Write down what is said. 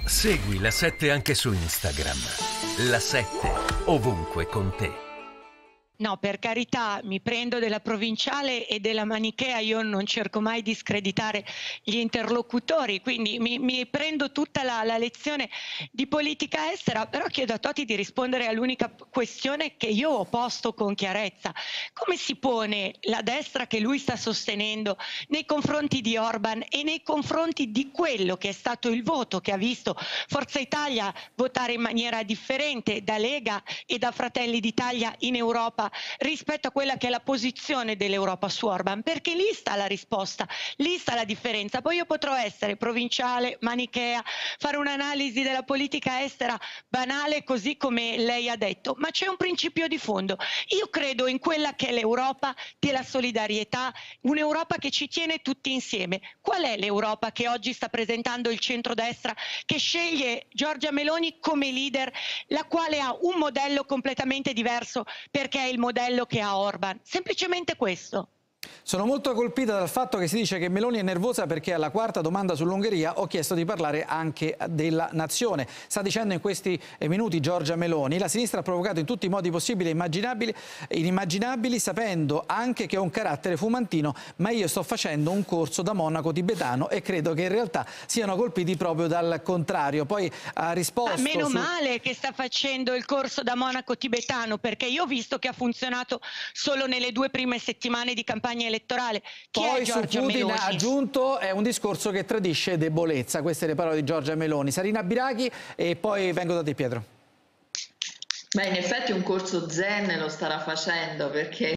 Segui La 7 anche su Instagram. La 7 ovunque con te. No, per carità, mi prendo della provinciale e della manichea, io non cerco mai di screditare gli interlocutori, quindi mi prendo tutta la lezione di politica estera, però chiedo a Toti di rispondere all'unica questione che io ho posto con chiarezza. Come si pone la destra che lui sta sostenendo nei confronti di Orban e nei confronti di quello che è stato il voto che ha visto Forza Italia votare in maniera differente da Lega e da Fratelli d'Italia in Europa rispetto a quella che è la posizione dell'Europa su Orban, perché lì sta la risposta, lì sta la differenza. Poi io potrò essere provinciale, manichea, fare un'analisi della politica estera banale così come lei ha detto, ma c'è un principio di fondo. Io credo in quella che è l'Europa della solidarietà, un'Europa che ci tiene tutti insieme. Qual è l'Europa che oggi sta presentando il centrodestra, che sceglie Giorgia Meloni come leader, la quale ha un modello completamente diverso perché è il modello che ha Orban? Semplicemente questo. Sono molto colpita dal fatto che si dice che Meloni è nervosa perché alla quarta domanda sull'Ungheria ho chiesto di parlare anche della nazione. Sta dicendo in questi minuti Giorgia Meloni: la sinistra ha provocato in tutti i modi possibili e inimmaginabili, sapendo anche che ho un carattere fumantino, ma io sto facendo un corso da monaco tibetano e credo che in realtà siano colpiti proprio dal contrario. Poi ha risposto... Meno male che sta facendo il corso da monaco tibetano, perché io ho visto che ha funzionato solo nelle 2 prime settimane di campagna elettorale. Chi Poi è su Giorgia Putin Meloni? ha aggiunto: è un discorso che tradisce debolezza. Queste le parole di Giorgia Meloni. Sarina Biraghi e poi vengo da te, Pietro. Beh, in effetti un corso zen lo starà facendo, perché